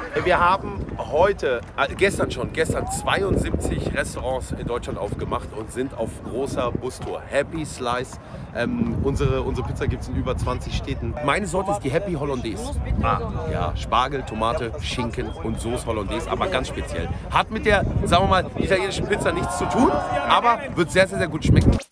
Wir haben gestern 72 Restaurants in Deutschland aufgemacht und sind auf großer Bustour. Happy Slice. Unsere Pizza gibt es in über 20 Städten. Meine Sorte ist die Happy Hollandaise. Ja, Spargel, Tomate, Schinken und Sauce Hollandaise, aber ganz speziell. Hat mit der, sagen wir mal, italienischen Pizza nichts zu tun, aber wird sehr, sehr, sehr gut schmecken.